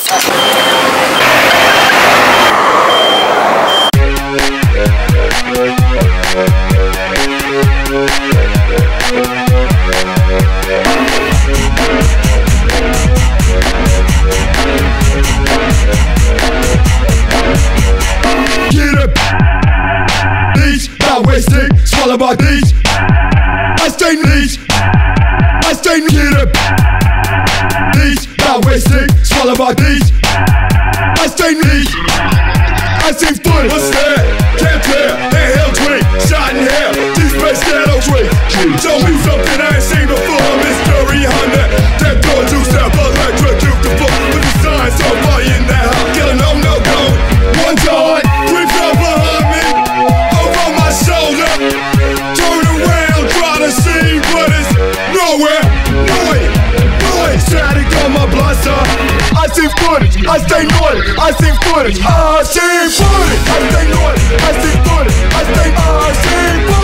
Swallow my these. I stay these. I stay get up. These not wasting. Swallow my these. I stay these. I see foot. What's that? Can't tell. Inhale drink. Shot in hell. Deep space ghetto drink. Show me something I ain't seen before. Mystery Honda. That door juice that electrocute the floor. With the signs so far in that house. Kill a no go. One yard. 3 fell behind me. Over my shoulder. Turn around, try to see, but it's nowhere. Noise, static on my blaster. I see footage, I stay naughty. I see footage, I see footage. I stay naughty, I see footage. I see footage.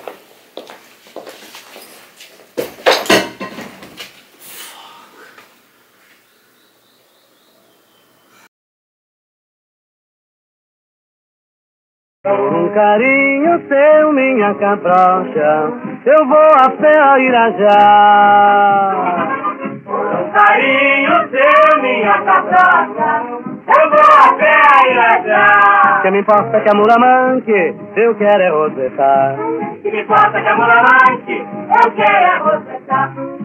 Por um carinho seu, minha cabrocha, eu vou a pé a Irajá. Por um carinho seu, minha cabrocha, eu vou a pé a Irajá. Que me importa que a mula manque, eu quero é rosetar. Que me importa que a mula manque, eu quero é rosetar.